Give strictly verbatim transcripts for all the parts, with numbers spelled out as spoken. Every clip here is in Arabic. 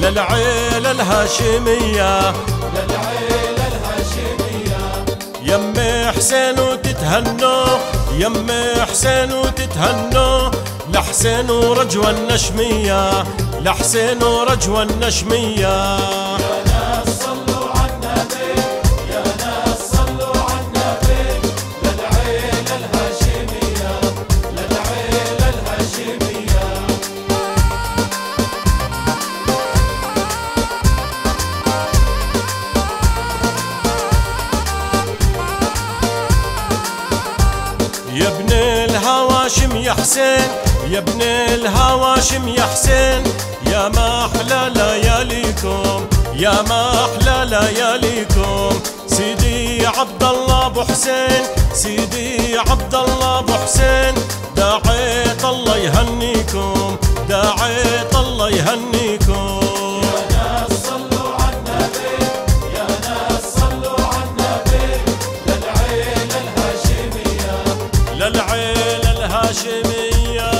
للعيلة الهاشمية للعيلة الهاشمية. يم حسين وتتهنوا، يم حسين وتتهنوا، لحسين ورجوى النشمية، لحسين ورجوى النشمية. يا ناس صلوا على النبي، يا ناس صلوا على النبي، للعيلة الهاشمية، للعيلة الهاشمية. يا ابن الهواشم يا حسين، يا ابن الهواشم يا حسين، يا ما أحلى لياليكم، يا ما أحلى لياليكم. سيدي عبد الله أبو حسين، سيدي عبد الله أبو حسين، دعيت الله يهنيكم، دعيت الله يهنيكم. يا ناس صلوا على النبي، يا ناس صلوا على النبي، للعيلة الهاشمية، للعيلة الهاشمية.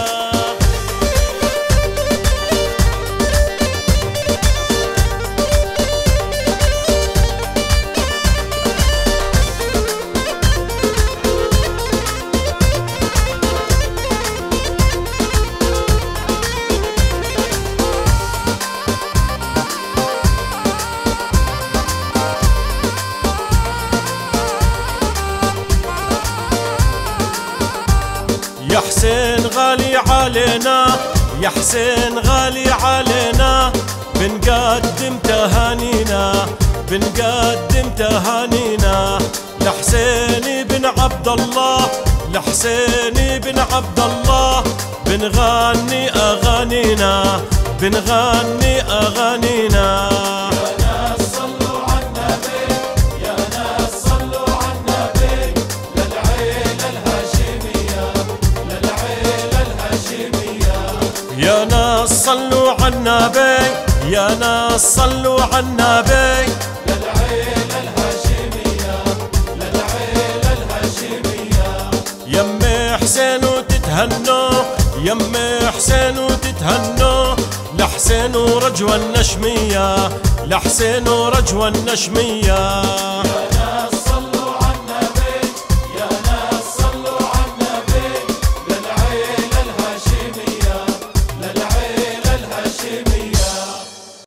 يا حسين غالي علينا، يا حسين غالي علينا، بنقدم تهانينا، بنقدم تهانينا، لحسين بن عبد الله، لحسين بن عبد الله، بنغني أغانينا، بنغني أغانينا. يا ناس صلوا على النبي، يا ناس صلوا على النبي، للعيلة الهاشمية، للعيلة الهاشمية. يا ناس صلوا على النبي، يا ناس صلوا على النبي، للعيلة الهاشمية، للعيلة الهاشمية. يم حسين وتتهنوا، يم حسين وتتهنوا، لحسين ورجوى النشمية، لحسين ورجوى النشمية. يا ناس